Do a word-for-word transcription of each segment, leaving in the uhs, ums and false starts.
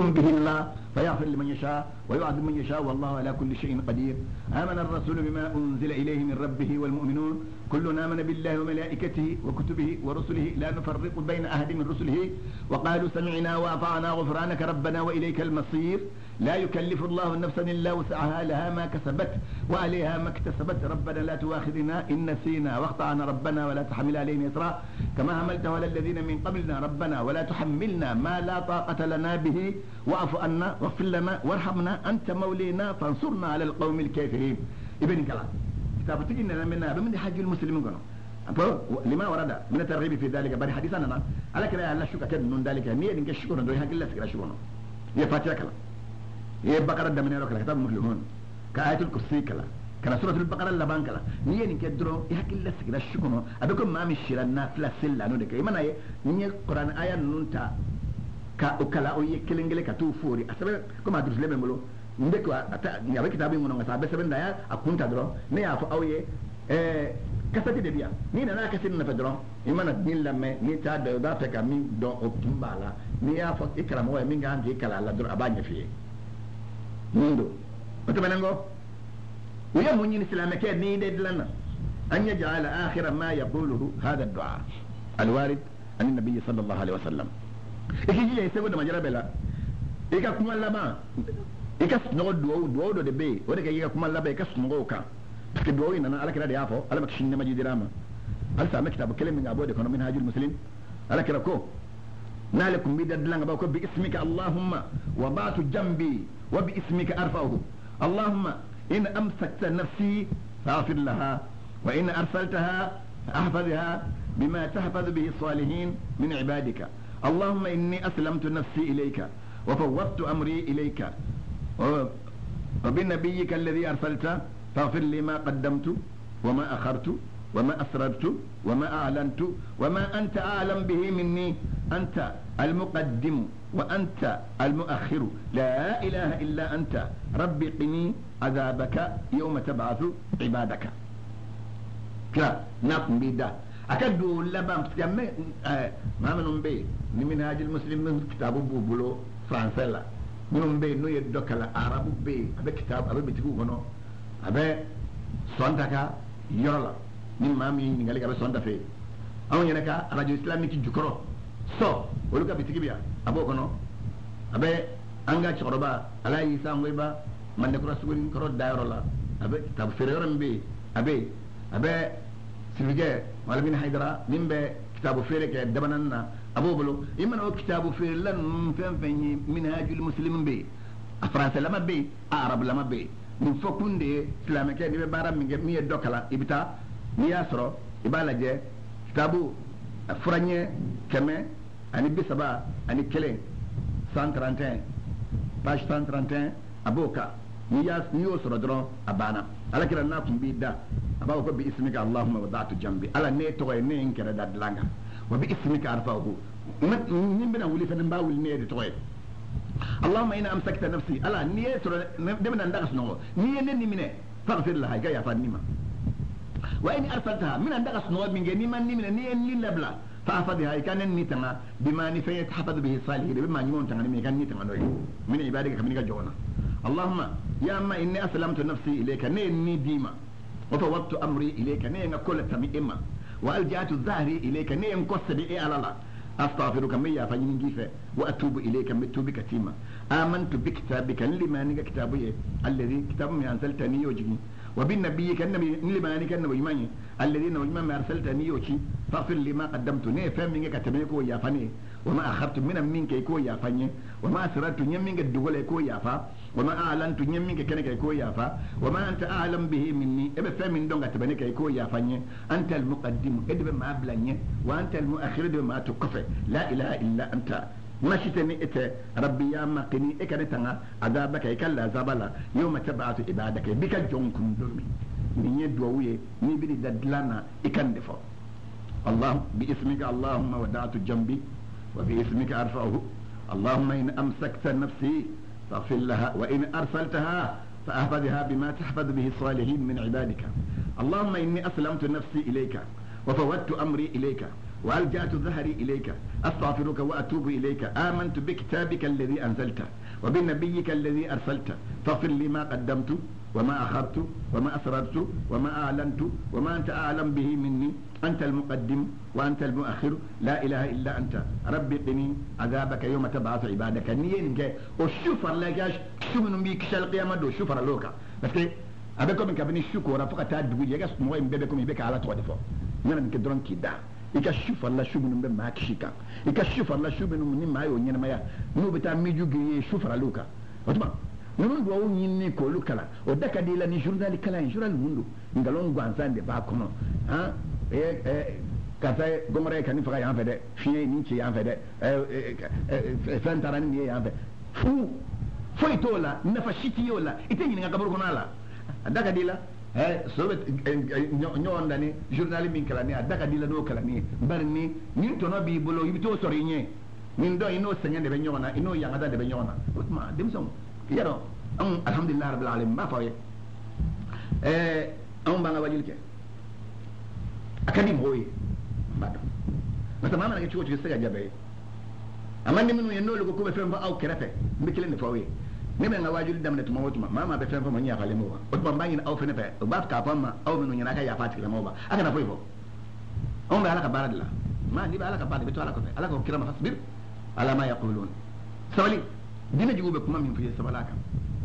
به الله فيغفر لمن يشاء ويعذب من يشاء والله على كل شيء قدير. آمن الرسول بما أنزل إليه من ربه والمؤمنون كلنا آمن بالله وملائكته وكتبه ورسله لا نفرق بين أحد من رسله وقالوا سمعنا وأطعنا غفرانك ربنا وإليك المصير. لا يكلف الله نفسا إلا وسعها لها ما كسبت وعليها ما اكتسبت ربنا لا تؤاخذنا إن نسينا واخطأنا ربنا ولا تحمل علينا إصرا كما حملته على الذين من قبلنا ربنا ولا تحملنا ما لا طاقة لنا به واعف عنا واغفر لنا وارحمنا أنت مولينا فانصرنا على القوم الكافرين. ابن كلام كتاب تجينا من من حج المسلمين كانوا لما ورد من الترغيب في ذلك بني حديثنا على كده الله شكر كده من ذلك نية إنك شكر دوي حق الله سكرا شكرنا هي فاتحة كلا هي بقرة دمنا لو كلا كتاب مفلحون كآية الكرسي كلا كلا سورة البقرة اللبان كلا نية إنك درو يحق الله سكرا شكرنا أبيكم ما مشيرنا فلا سلا نودك إيمان أيه نية قرآن آية نونتا ka ukala o yekelengele ka tu fori asabe ko ma dusle be molo ndeko ata nyabe kitabu ngono ngasa be sebe ndaya akunta dro ne ya fo awye eh kasati de biya ni na na kasin na fedro imana din lamme ni ta da da ta ka min do o tumbala ni ya fo ikram wa min ga andi kala la dro abanya fiye mundo wato benango wiya munyi islam ke ni de lana an yaj'ala akhira ma yaquluhu hada ad-du'a al-warid an an-nabiy sallallahu alaihi wasallam ikiji ya sebo da majara bela ika kuma laba ika snogo duo duo do de be wode ka ika kuma laba ika snogo ka parce que duo ina na ala kira da yafo ala makshin ne maji dirama al sa maktab kalim min abode kono min hajul muslim ala kira ko nalakum bi dadlanga ba ko bi ismika allahumma wa ba'tu jambi wa bi ismika arfa'uhu allahumma in amsakta nafsi fa'fir laha wa in arsaltaha ahfazha bima tahfaz bihi الصالحين من عبادك اللهم إني أسلمت نفسي إليك وفوضت أمري إليك وبنبيك الذي أرسلت فاغفر لي ما قدمت وما أخرت وما أسررت وما أعلنت وما أنت أعلم به مني أنت المقدم وأنت المؤخر لا إله إلا أنت ربي قني عذابك يوم تبعث عبادك كلا نقم بدا akadu labam tiamme mamanum be ni minhaj almuslim min kitabu bubulo français la minum be no yedokala arabu be abe kitab abe bitigu gono abe sondaka yorola ni mami ni ngali abe sonda fe awon yana ka radio islamique jukoro so woluka bitigi biya abo gono abe anga choroba ala isa ngoyba mande ko rasugin koro dayrola abe kitab fereram be abe abe sirge wala bin haydara nimbe kitabu fere ke dabananna abobolo imano kitabu fere lan fen fen minhajul muslimin be afransa lama be arab lama be min fokunde islamike ni be baram mi mi dokala ibita ni yasro ibala je kitabu franye keme ani bisaba ani kele cent trente et un page cent trente et un aboka ni yas ni yosro dron abana ala kira na kum bi da abaw ko bi ismika allahumma wada'tu jambi ala ne to ne enkere da langa wa bi ismika arfa'uhu nimbe na wuli fenen bawul ne de toy allahumma ina amsakta nafsi ala ni to de na ndagas no ni ne ni mine faghfir laha ga ya fanima wa in arsaltaha min ndagas no mi nge ni man ni mine ni en ni labla فأحفظها كان نيتنا بما نفيت حفظ به الصالحين بما نيمون تغني من كان نيتنا من عبادك كمن جونا اللهم يا أما إني أسلمت نفسي إليك نيني ديما وفوضت أمري إليك نين كل تمئما وألجأت ظهري إليك نين قصد إيه على الله أستغفرك ميا فينجيف وأتوب إليك متوبك تيما آمنت بكتابك لما نيك كتابي الذي كتاب من أنزلتني يوجي وبالنبيك النبي لما نيك النبي ماني الذين وجمع ما أرسلتني يوجي فاغفر لما قدمت ني فهم منك كتبني كو يا فني وما أخرت من منك كو يا فني وما أسررت ني منك الدغول كو يا فا وما أعلنت ني منك كنك كو يا فا وما أنت أعلم به مني إبه فهم من دونك تبني كو يا فني أنت المقدم إدب ما أبلني وأنت المؤخر إدب ما تكفي لا إله إلا أنت ما شتني إت ربي يا ما قني إكرتنا عذابك إكلا زبلا يوم تبعث عبادك بك جونكم دومي من يدوي ني بدي ددلانا إكندفو الله باسمك اللهم ودعت جنبي وباسمك أرفعه اللهم إن أمسكت نفسي فاغفر لها وإن أرسلتها فأحفظها بما تحفظ به الصالحين من عبادك اللهم إني أسلمت نفسي إليك وفوضت أمري إليك وألجأت ظهري إليك أستغفرك وأتوب إليك آمنت بكتابك الذي أنزلته وبنبيك الذي أرسلته فاغفر لي ما قدمت وما أخرت وما أسررت وما أعلنت وما أنت أعلم به مني أنت المقدم وأنت المؤخر لا إله إلا أنت ربي قني عذابك يوم تبعث عبادك نيين جاي وشوفر لاجاش شو من بيك شال قيامة دو شوفر لوكا بس أبيكم من كابني شكورا فقط تدبوا جاكس موين بيبكم يبيك على توادفو نحن نكدرون كده ikashufa la shubu numbe makishika ikashufa la shubu numni mayo nyina maya no beta miju giye shufa luka otuma nunu do nyinni ko lukala o daka di la ni journal kala en journal mundo ngalon gwansande ba kono ha e e kata gomare kan fa ya fede fiye ni ci ya fede e e fantaran ni ya fede fu foi tola nafa shiti yola itenyi nga kaburu konala daka di la eh sobe nyonda ni journal min kala ni adaka dila do kala ni bar ni nin to no bi bolo yibito sori nye nin do ino sengende be nyona ino yangada de be nyona ma dem som yaro am alhamdulillah rabbil alamin ba faye eh am banga wajil ke akadi moyi bado mata mama na chuo chuo sega jabe amandi minu yeno lo ko be femba au kerate mbikile ne fawe nime nga wajuli damne tuma wotuma mama be fenfa manya kale moba otuma bangi na au fene pe ba ka pama au minu nyana ka ya fati kale moba aka na foifo on be alaka baradla ma ni ba alaka bad be to alaka fe alaka kira ma fasbir ala ma yaqulun sawali dina jigube kuma min fiye sabalaka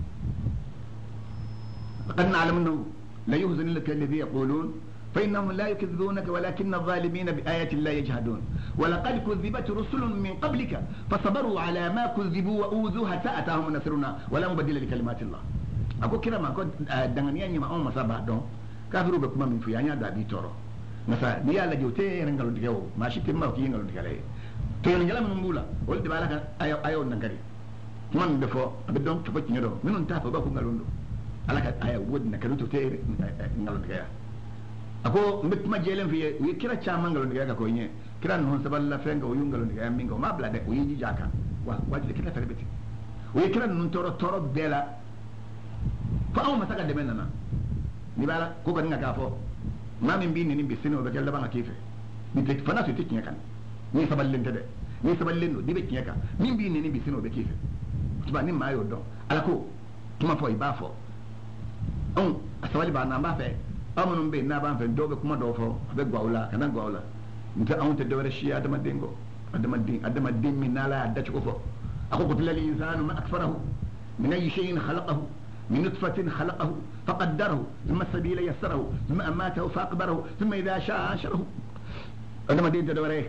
laqad na'lamu annahu la yuhzinu laka alladhi yaqulun فإنهم لا يكذبونك ولكن الظالمين بآيات الله يجحدون ولقد كذبت رسل من قبلك فصبروا على ما كذبوا وأوذوا حتى أتاهم نصرنا ولا مبدل لكلمات الله أقول كده ما كنت دعني ما أم مسابة دون كافروا بكم من فيانيا دابي تورو مثلا نيا لجوتي رنجلو دكيو ماشي تما وكي رنجلو دكيو تيون جلا من مبولا ولد بالك أيو أيو نكري من بفو أبدون تفوت نيرو منون تافو باكو نغلوندو على كات أيو ود نكرو تي نغلو دكيو ako mbitma jelen fi wi kira chama ngalo ndiga ko nye kira non saballa fenga o yungalo ndiga mingo ma blade o yiji jaka wa wajile kira ferebeti wi kira non toro toro bela fa aw masaka de menana ni bala ko ko nga gafo ma min bi ni bi sino be kella banga kife ni tek fana to tek nyaka ni saballen de ni saballen no dibe nyaka min bi ni bi sino be kife tuba ni mayo do ala ko tuma fo ibafo on asawali ba na ba fe amunum be na ban fen dobe kuma do fo be gwawla kana gwawla nta awunte dowre shi adama dengo adama din adama din min nala adati ko fo ako ko tilal insanu ma akfarahu min ay shay'in khalaqahu min nutfatin khalaqahu faqaddarahu thumma sabila yassarahu thumma amatahu faqbarahu thumma idha sha'a ansharahu adama din dowre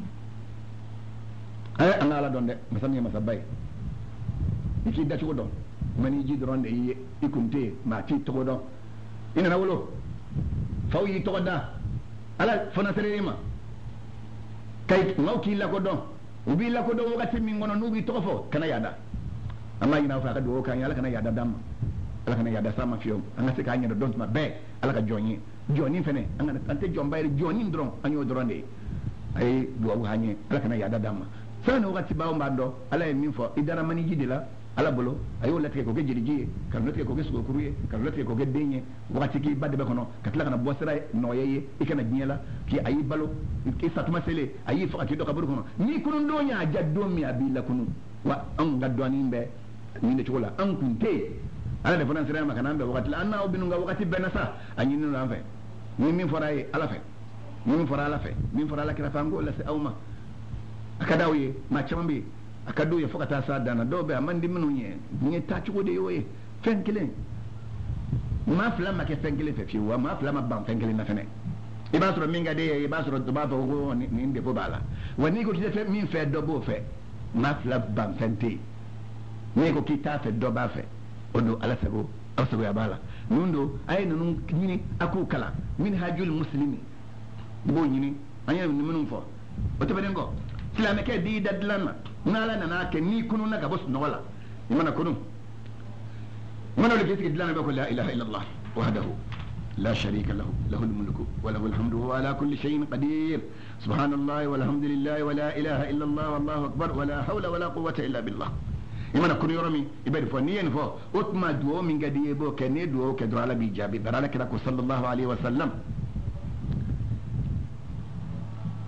ay anala donde masami masabay iki dati ko don mani ji dronde yi ikunte ma ti to don ina na wolo faw yi to da ala fona serema kay ngaw ki la ko don ubi la ko don wakati min ngono nubi to fo kana yada amma ina fa ka do kan yala kana yada dam ala kana yada sama fiyo anga se ka nyado don ma be ala ka joni joni fene anga ante jombayre joni ndron anyo dronde ay do hanye ala kana yada dam sana wakati bawo mbando ala e min fo idara mani jidila ala bolo ayo latte ko ge jiriji kan latte ko ge sugo kuruye kan latte ko ge denye wakati ki badde be kono katla kana bosra no yeye ikana nyela ki ayi balo ki satuma sele ayi fakati do kaburu kono ni kunu do nya jaddo mi abila kunu wa an gaddo ni be ni de chola an kunte ala de fonan sere ma kana be wakati la anna obinu nga wakati benasa anyi ni lan fe ni min foray ala fe ni min fora ala fe min fora ala kira fango la se awma akadawi ma chambi akadu ya fokata sa dana dobe amandi minu nye nye tachugo de yoye fenkele ma flama ke fenkele fe fiwa ma flama ban fenkele na fene ibasro minga de ibasro doba fa go ni inde fo bala wani ko kite fe min fe dobo fe ma flama ban fente ni ko kita fe doba fe odo ala sabo awsabo ya bala nundo ay nanu nyini aku kala min hajul muslimi bo nyini anya ni minu fo o to bedengo silame ke di dadlana nala nana ke ni kunu na gabos nola imana kunu mana le kiti dilana be ko la ilaha illa allah wahdahu la sharika lahu lahu almulku wa lahu alhamdu wa ala kulli shay'in qadir subhanallahi walhamdulillahi wa la ilaha illa allah wallahu akbar wa la hawla wa la quwwata illa billah imana kunu yoromi ibadi fo ni en fo utma duo min gadi bo ke ne duo ke drala bi jabi darala kira ko sallallahu alaihi wa sallam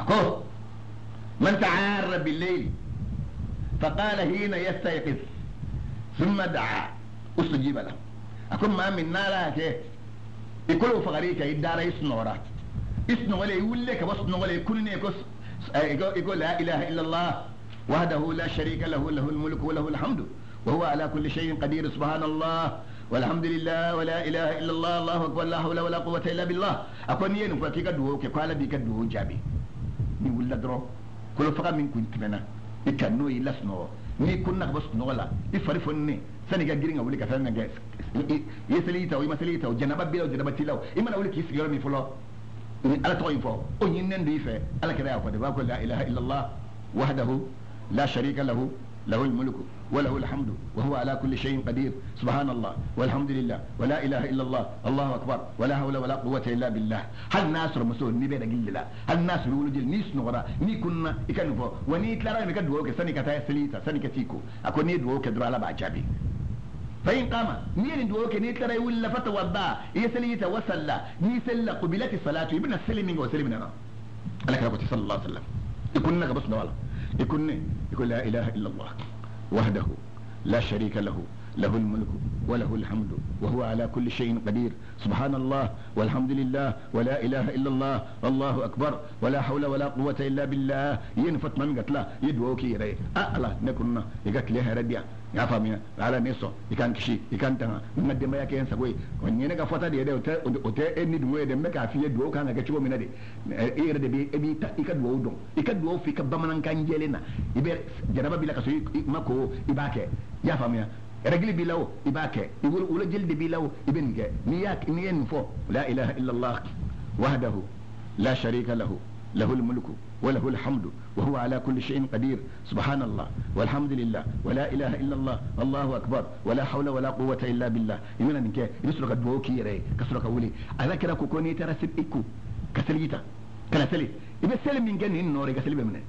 هو من تعار بالليل فقال حين يستيقظ ثم دعا استجيب له أكون ما من نارا يقولوا فغريك يدار يسنورا يسنورا يقول لك واسنورا يكون يكون يقول لا إله إلا الله وحده لا شريك له له الملك وله الحمد وهو على كل شيء قدير سبحان الله والحمد لله ولا إله إلا الله الله أكبر لا حول ولا قوة إلا بالله أكون ين فكيك دوو كقال بيك دوو جابي ni ولا درو كل فقط من كنت منا يكنو يلسنو ni kunna bas nola ifari fonni sani ga giringa wuli ka fana ga yeseli taw ima seli taw janaba bilaw janaba tilaw ima wuli ki sigiro mi folo ni ala to info o nyinen do ife ala kira ko de ba ko la ilaha illa allah wahdahu la sharika lahu له الملك وله الحمد وهو على كل شيء قدير سبحان الله والحمد لله ولا إله إلا الله الله أكبر ولا حول ولا قوة إلا بالله هل ناس رمسون نبي رجل لا هل ناس بيقولوا جل نيس نغرا ني كنا يكنفو وني ترى مكان دوك سني كتاي سليتا سني كتيكو أكون ني دوك درا على بعجابي فإن قام مين دوك ني ترى ولا فتوضا يسليتا وصلى ني سلا قبلت الصلاة ابن السلم من وسلم لنا على كلامه صلى الله عليه وسلم يكون لك بس نوالا يكون يقول لا إله إلا الله وحده لا شريك له له الملك وله الحمد وهو على كل شيء قدير سبحان الله والحمد لله ولا إله إلا الله الله أكبر ولا حول ولا قوة إلا بالله ينفت من قتلا يدوكي يري ألا نكنا يقتل لها رديا يا فامينا على نيسو يكان كشي يكان تنا نمد ما يكين سوي ونينا كفتا دي دي اوتي اوتي اني دموي دي مكا في دو كان غتشو من دي اي رد بي ابي تا يكدو دون يكدو في كبمن كان جيلنا يبي جنابا بلا كسو مكو يباكي يا فامينا رجل بلاو يباكي يقول ولا جلد بلاو يبنك نياك نين فو لا اله الا الله وحده لا شريك له له الملك وله الحمد وهو على كل شيء قدير سبحان الله والحمد لله ولا إله إلا الله الله أكبر ولا حول ولا قوة إلا بالله يمنا نك يسرق الدوكي يري كسرق ولي على كذا كوني ترى سبيكو كسليتا كلا سلي يبي سلم من جن النور كسلي بمنه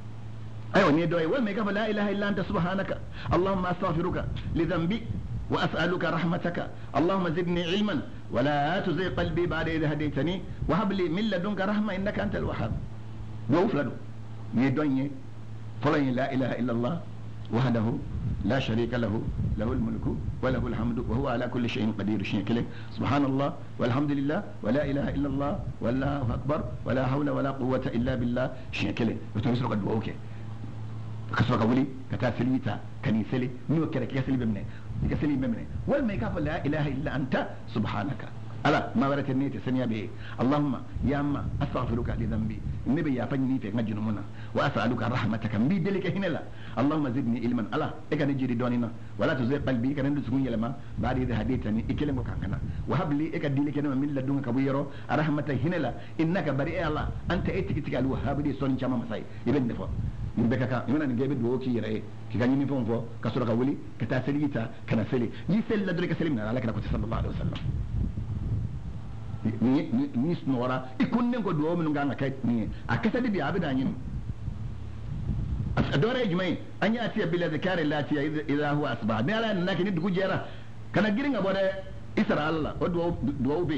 أيوة نيدوي وما يكفى لا إله إلا أنت سبحانك اللهم أستغفرك لذنبي وأسألك رحمتك اللهم زدني علما ولا تزغ قلبي بعد إذ هديتني وهب لي من لدنك رحمة إنك أنت الوهاب وفلدو نيدوني فلان لا إله إلا الله وحده لا شريك له له الملك وله الحمد وهو على كل شيء قدير شيء كله سبحان الله والحمد لله ولا إله إلا الله والله أكبر ولا حول ولا قوة إلا بالله شيء كله وتنسر قد بوكي كسرك ولي كتاسليتا كنيسلي نو كرك يسلي بمنه يسلي بمنه والما يكفى لا إله إلا أنت سبحانك ألا ما ورت النية سنيا به اللهم يا أما أستغفرك لذنبي النبي يا فني في مجن منا وأسألك رحمتك بي دلك هنا لا اللهم زدني علما ألا إكن يجري دوننا ولا تزغ قلبي كان ندسكون يلما بعد إذا هديتني إكلم كان وهب لي إكن دلك هنا من لدنك كبيرو رحمتك هنا لا إنك بريء الله أنت إتك تك الوهاب دي سوني كما مساي يبن دفو من بكاكا يمنا نجيب دوكي يرأي كي كان يني فون فو كسرك ولي كتاسليتا كنسلي يسل لدرك سلمنا على كنا كنت صلى الله عليه وسلم ni ni ni snora ikunne ko do min nganga kay ni akasa di biya bida yin adore jumai anya atiya bila zakari lati idha huwa asbah ni ala naki ni dugu jera kana giringa bode isra allah o do do be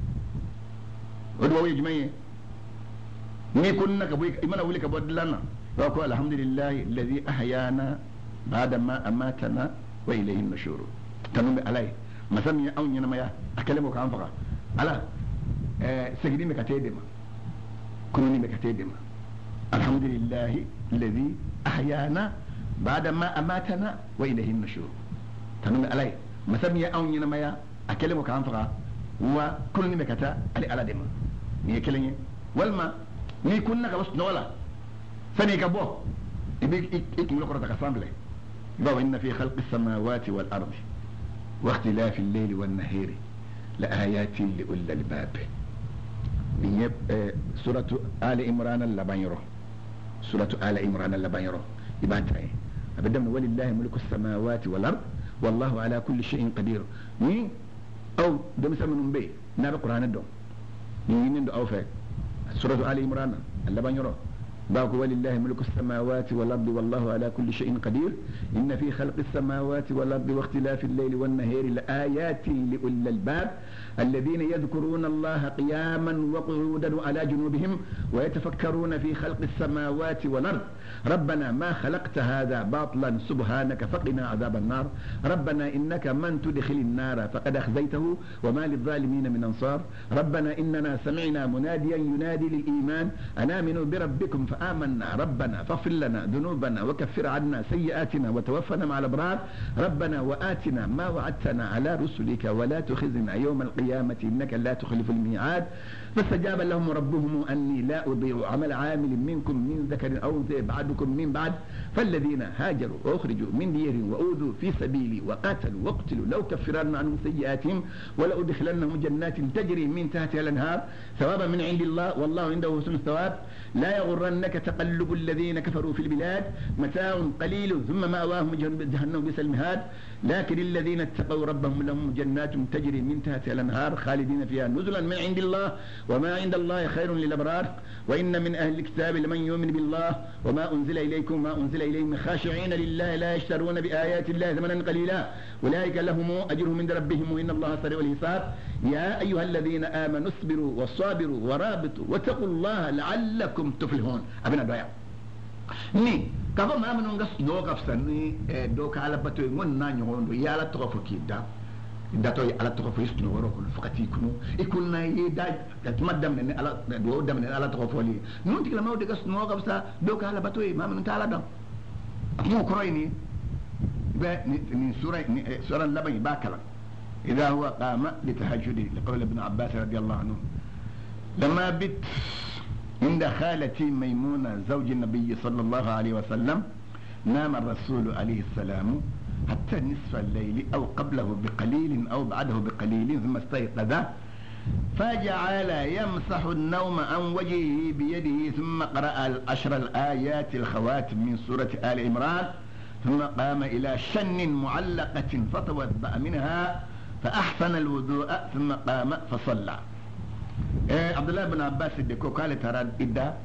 o do jumai ni kunna ka boy imana wuli ka bodlana wa ko alhamdulillah alladhi ahyana ba'da ma amatana wa ilayhi an-nushur tanumi alai masami au nyina maya akalemo ka anfaka ala eh segidi me katedema kununi me katedema alhamdulillah alladhi ahyana ba'da ma amatana wa ilayhi an-nushur tanumi alai masami au nyina maya akalemo ka anfaka wa kununi me kata ali ala dema ni kelenye walma ni kunna ka wasno wala sani ka bo ibi ikim lo ko ta assemblée ba inna fi khalqi as-samawati wal ardi wa ikhtilafi al-layli wan nahari la ayatin li ulil albab ni suratu ali imran al-labayro suratu ali imran al-labayro ibantay abadam walillahi mulku as-samawati wal ard wallahu ala kulli shay'in qadir ni aw dem samanum be na ba qur'an do ni ni ndo aw fe suratu ali imran al-labayro باكو ولله ملك السماوات والأرض والله على كل شيء قدير إن في خلق السماوات والأرض واختلاف الليل والنهار لآيات لأولي الألباب الذين يذكرون الله قياما وقعودا على جنوبهم ويتفكرون في خلق السماوات والأرض ربنا ما خلقت هذا باطلا سبحانك فقنا عذاب النار ربنا إنك من تدخل النار فقد أخزيته وما للظالمين من أنصار ربنا إننا سمعنا مناديا ينادي للإيمان أن آمنوا بربكم فآمنا ربنا فاغفر لنا ذنوبنا وكفر عنا سيئاتنا وتوفنا مع الأبرار ربنا وآتنا ما وعدتنا على رسلك ولا تخزنا يوم القيامة إنك لا تخلف الميعاد فاستجاب لهم ربهم أني لا أضيع عمل عامل منكم من ذكر أو أنثى بعدكم من بعد فالذين هاجروا وأخرجوا من ديرهم وأوذوا في سبيلي وقاتلوا واقتلوا لو كفرن عنهم سيئاتهم ولأدخلنهم جنات تجري من تحتها الأنهار ثوابا من عند الله والله عنده حسن الثواب لا يغرنك تقلب الذين كفروا في البلاد متاع قليل ثم مأواهم جهنم بئس المهاد لكن الذين اتقوا ربهم لهم جنات تجري من تحتها الأنهار خالدين فيها نزلا من عند الله وما عند الله خير للأبرار وإن من أهل الكتاب لمن يؤمن بالله وما أنزل إليكم وما أنزل إليهم خاشعين لله لا يشترون بآيات الله ثمنا قليلا أولئك لهم أجرهم عند ربهم وإن الله سريع الحساب يا أيها الذين آمنوا اصبروا وصابروا ورابطوا واتقوا الله لعلكم تفلحون أبنا دعاء ni kafo ma amanu ngas no gafsan ni e do ka ala bato ngon na nyondo yala to fo kidda dato ala to fo istu woro ko fakati kuno ikul na yi da madam ne ala do dam ne ala to fo li non tikla ma de gas no gafsa do ka ala bato ma amanu ta ala dam mo ko roy ni be ni sura ni sura labay bakala idha huwa qama litahajjudi liqawl ibn abbas radiyallahu anhu لما بت عند خالتي ميمونة زوج النبي صلى الله عليه وسلم نام الرسول عليه السلام حتى نصف الليل أو قبله بقليل أو بعده بقليل ثم استيقظ فجعل يمسح النوم عن وجهه بيده ثم قرأ العشر الآيات الخواتم من سورة آل عمران ثم قام إلى شن معلقة فتوضأ منها فأحسن الوضوء ثم قام فصلى Eh, Abdullah bin Abbas de ko kale tara idda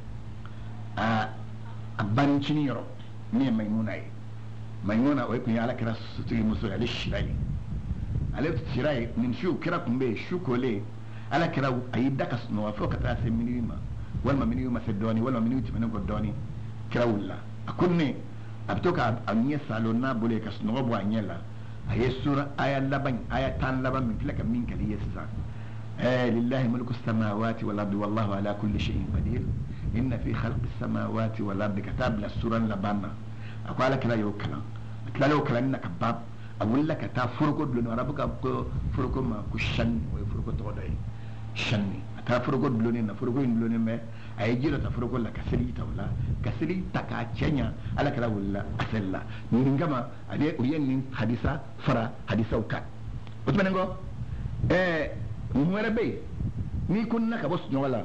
a abban ciniro ne maimuna yi maimuna wai kun yala kira su tuyi musu ali shirai ali shirai min shu kira kun be shu kole ala kira ayi daka suno wa foka ta sai minima wal ma minima sedoni wal ma minima timin ko doni kira wulla akunne abtoka anye salona bole ka suno bo anyela ayi sura aya laban aya tan laban min filaka min kali yesa آه لله ملك السماوات والأرض والله على كل شيء قدير إن في خلق السماوات والأرض كتاب للسورة لبانا أقول لك لا يوكلا لا يوكلا إنك باب أقول لك تا فرقو دلوني ورابك فرقو ما كشن وفرقو تغضي شني تا فرقو دلوني نا فرقو دلوني ما أيجيرا تا فرقو لا كسري تولا كسري تكا تشنيا على كلا ولا أسلا نينغما أدي وين حديثا فرا حديثا وكات وتمنغو آه mwere be ni kunna ka bos nyola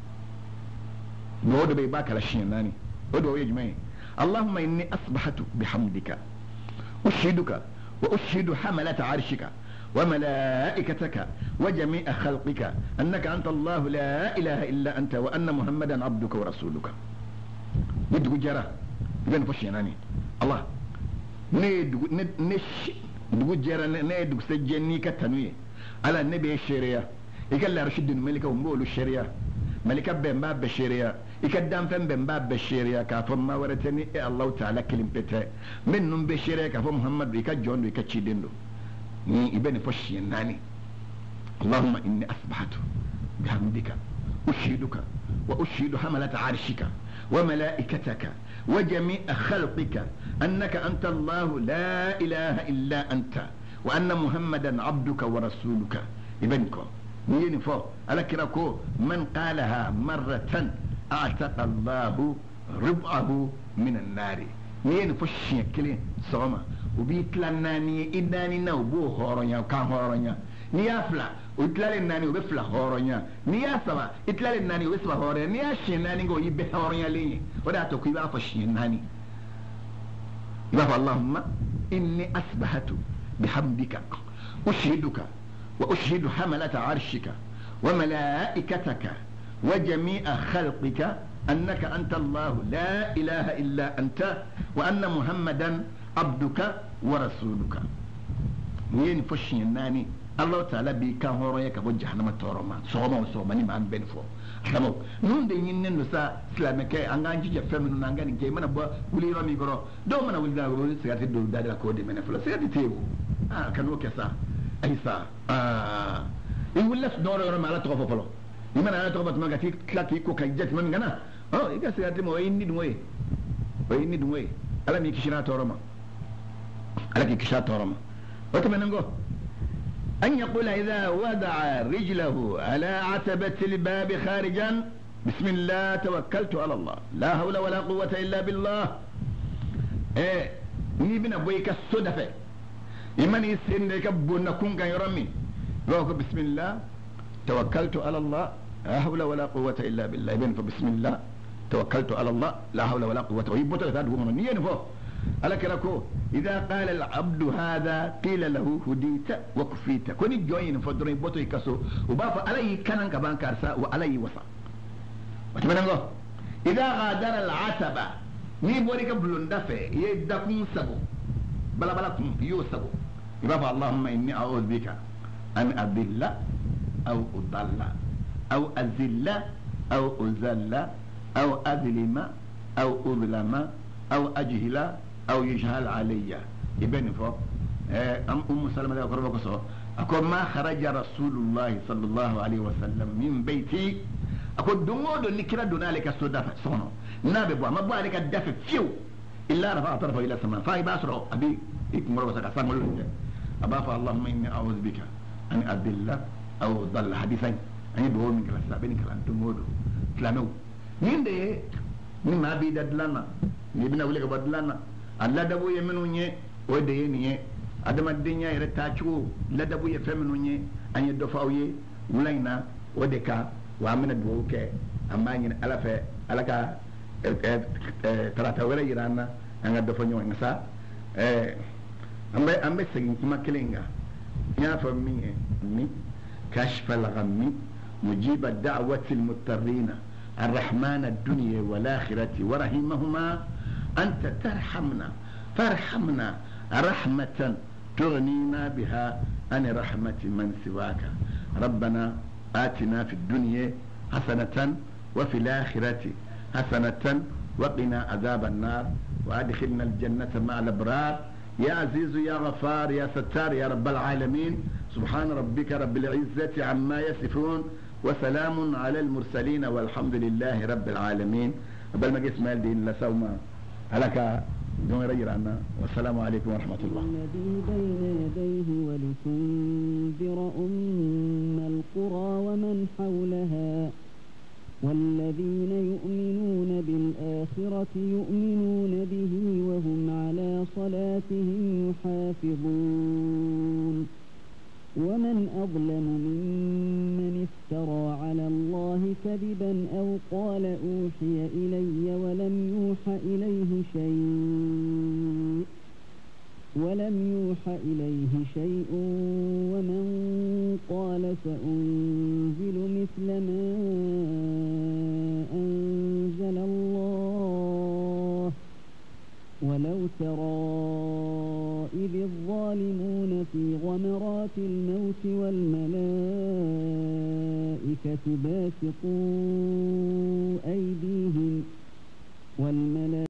no do be baka la shin nani o do yejme allahumma inni asbahatu bihamdika ushiduka wa ushidu hamalat arshika wa malaikataka wa jami'a khalqika annaka anta allah la ilaha illa anta wa anna muhammadan abduka wa rasuluka nidu jara ben fo shin nani allah ne du ne ne du jara ne du se jenni ka tanuye على النبي الشريعة يقال رشد الملكة ومولو الشريعة ملكة بن باب الشريعة يقدم فن بن باب الشريعة كافم ما ورتني إيه الله تعالى كلم بتاعي منهم بالشريعة كافم محمد ويكا جون ويكا تشيدينو يبني فشي ناني اللهم إني أصبحت بحمدك أشهدك وأشهد حملة عرشك وملائكتك وجميع خلقك أنك أنت الله لا إله إلا أنت وأن محمدا عبدك ورسولك ابنكم نيني فو على كراكو من قالها مرة أعتق الله ربعه من النار نيني فو الشيكلي صوما وبيتلاناني إداني نو بو هورونيا وكان هورونيا نيافلا ويتلالناني وبفلا هورونيا نياسوا يتلالناني وبسوا هورونيا نياشيناني نغو يبه هورونيا ليني ودا توكو يبقى فشيناني يبقى اللهم إني أصبحت بحمدك أشهدك وأشهد حملة عرشك وملائكتك وجميع خلقك أنك أنت الله لا إله إلا أنت وأن محمدا عبدك ورسولك وين فشي ناني الله تعالى بي كان هورو يكبو جهنم تورما سوما وسوما ني مان بن فو xamo non de ñin nen sa islamike anga jije feminu nanga ni ke mana ba wuli rami goro do mana wuli da goro sigati do da ko de mena fula sigati tewo ah kanu ke sa ay sa ah in wala do ro ma la to fo folo ni mana la to bat ma gati klaki ko kay jet man ngana oh iga sigati mo inni dum way way inni dum way ala mi kishina toroma ala ki kisha toroma wato menango أن يقول إذا وضع رجله على عتبة الباب خارجا بسم الله توكلت على الله لا حول ولا قوة إلا بالله إيه نيبنا بويك الصدفة إيمان يسين لك بونا كونغا يرمي روح بسم الله توكلت على الله لا حول ولا قوة إلا بالله إبن فبسم الله توكلت على الله لا حول ولا قوة ويبوتو يتاد ومن نيين فو على كلاكو إذا قال العبد هذا قيل له هديت وكفيت كوني جوين فدرين بوتو يكسو وبافا علي كانن كبان كارسا وعلي وصا وتمنى إذا غادر العتبة ني بوريك بلون دافع يدكم سبو بلا بلا كم يوسبو يبافا اللهم إني أعوذ بك أن أضل أو أضل أو أذل أو أذل أو أظلم أو أظلم أو أجهل أو يجهل علي يبين فوق أم أم سلمة أقرب قصة أقول ما خرج رسول الله صلى الله عليه وسلم من بيتي أقول دمود نكرا دون عليك السوداء صنو نابي بوا ما بوا عليك الدفع فيو إلا رفع طرفه إلى السماء فاي باسرو أبي إيك مرة وسكا سامو لونجا أبافا اللهم إني أعوذ بك أن أضل أو ضل حديثين أني بقول من كلا سابين كلا دمود فلانو مين ده مين ما بيدد لنا نبينا ولك بدلنا الله دبو يمنو ني ودي ني ادم الدنيا يرتاچو لا دبو يفمنو ني اني دفاوي ولينا ودكا وامنا دوكه اما ني الافه الaka tarata wala yirana anga dafa ñoo ngasa eh ambe ambe sing kuma kilinga nya fa mi mi kashf al-ghammi mujib ad-da'wati al-muttarin الرحمن الدنيا والآخرة ورحمهما أنت ترحمنا فارحمنا رحمة تغنينا بها عن رحمة من سواك ربنا آتنا في الدنيا حسنة وفي الآخرة حسنة وقنا عذاب النار وأدخلنا الجنة مع الأبرار يا عزيز يا غفار يا ستار يا رب العالمين سبحان ربك رب العزة عما يصفون وسلام على المرسلين والحمد لله رب العالمين قبل ما جسم الدين لسوما هلك دون رجعنا والسلام عليكم ورحمة الله الذي بين يديه ولتنذر أم القرى ومن حولها والذين يؤمنون بالآخرة يؤمنون به وهم على صلاتهم يحافظون ومن أظلم ممن افترى على الله كذبا أو قال أوحي إلي ولم يوح إليه شيء ولم يوح إليه شيء ومن قال سأنزل مثل ما أنزل الله ولو ترى إذ الظالمون في غمرات الموت والملائكة باسطوا أيديهم والملائكة